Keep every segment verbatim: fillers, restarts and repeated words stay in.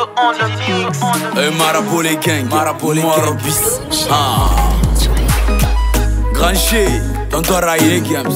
on the mix. Hey, Marabout les gangs, Marabout les gangs. Ah. Grand Ché, Tonton Raye Games.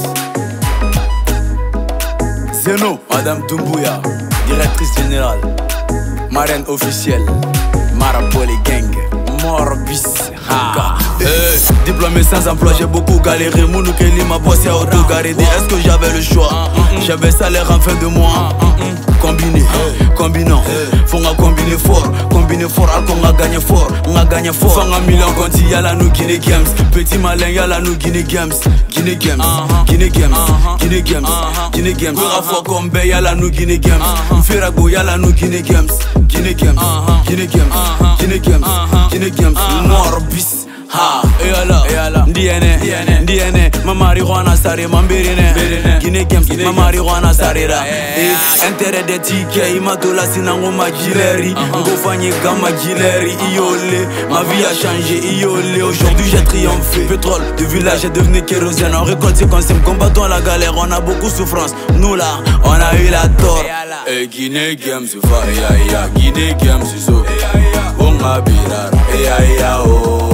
Zeno, Madame Doumbouya, directrice générale. Marraine officielle, Marabout les gangs. Morbis. Ah. Hey, diplômé sans emploi, j'ai beaucoup galéré. Mounou Kelly m'a bossé à auto-garédé. Est-ce que j'avais le choix? J'avais salaire en fin de mois. Combiné, combinant, faut nga combiner fort, combiner fort, alors qu'on a gagné fort, on a gagné fort. Faut nga million conti, y'a nous Guinée Games. Petit malin, y'a nous Guinée Games. Guinée Games, Guinée Games, Guinée Games, Guinée Games. Fera fort comme Bay, y'a nous Guinée Games. Ferago, y'a nous Guinée Games. Guinée Games, Guinée Games, Guinée Games, Guinée Games. Morbis. Ha, et alors, et alors, Ndiene, Ndiene, ma marijuana sare, ma mbirine, Guinée Games, ma marijuana sarera. Intérêt des tickets, il m'a tout la sinango ma gileri, ngo fanye gamma gileri, iolé, ma vie a changé, iolé, aujourd'hui j'ai triomphé. Pétrole, de village est devenu kérosène, on récolte ce qu'on sème, combattons la galère, on a beaucoup de souffrance, nous là, on a eu la tort. Et Guinée Games, va, ya ya, Guinée Games, so, on a birara, ya ya, oh.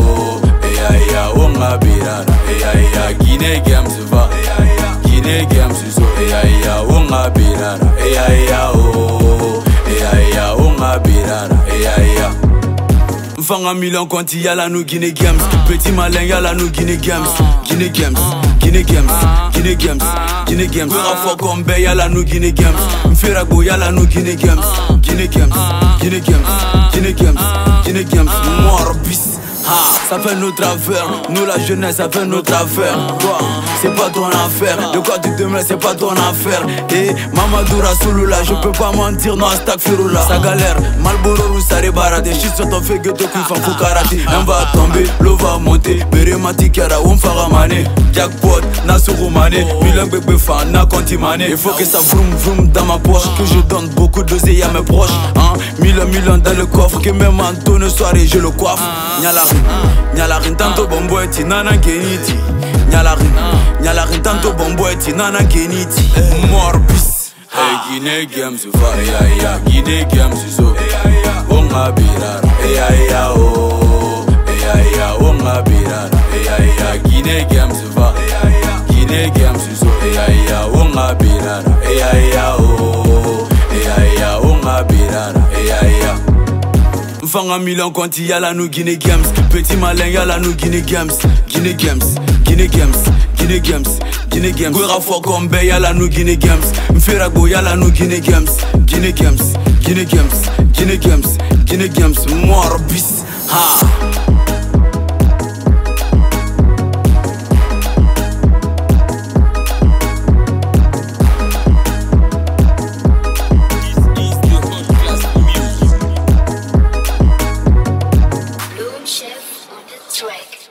Eya onga birara, eya eya Guinée Games va, Guinée Games so, eya eya onga birara, eya eya oh, eya eya onga birara, eya eya. Mfanga million konti yala nous Guinée Games, petit malin yala nous Guinée Games, Guinée Games, Guinée Games, Guinée Games, Guinée Games. Fera fort comme Bay yala nous Guinée Games, Mferago yala nous Guinée Games, Guinée Games, Guinée Games, Guinée Games, Guinée Games. Morbis. Ah, ça fait notre affaire, nous la jeunesse ça fait notre affaire. Toi, c'est pas ton affaire, de quoi tu te mets c'est pas ton affaire. Et Mamadoura Souloula, je peux pas mentir, non stack Firoula. Sa galère, Malboro Roussare Barade, je suis sur ton fait que tu kiffes en fou karaté. On va tomber, l'eau va monter, Beremati Kara, on fera mané. Jackpot, Nassuru Mané, Milan Bébé Fan, na Conti Mané. Il faut que ça vroom vroom dans ma poche, que je donne beaucoup d'oseille à mes proches. Hein? Million million dans le coffre, que même en tonne soirée je le coiffe. Nyalarin tanto bombo eti nana geniti. Nyalarin, nyalarin tanto bombo eti nana geniti. Morbis. Hey Guinée Games va, ya ya Guinée Games so. Onga birara, ya ya oh, ya ya onga birara, ya ya Guinée Games va, Guinée Games so, ya ya onga birara, ya ya oh, ya ya onga birara, ya ya. Mfanga million konti yala nous Guinée Games, petit malin yala nous Guinée Games, Guinée Games, Guinée Games, Guinée Games, Guinée Games. Fera fort comme Bay yala nous Guinée Games, Mferago yala nous Guinée Games, Guinée Games, Guinée Games, Guinée Games, Guinée Games. Morbis. Ha. Chef on the track.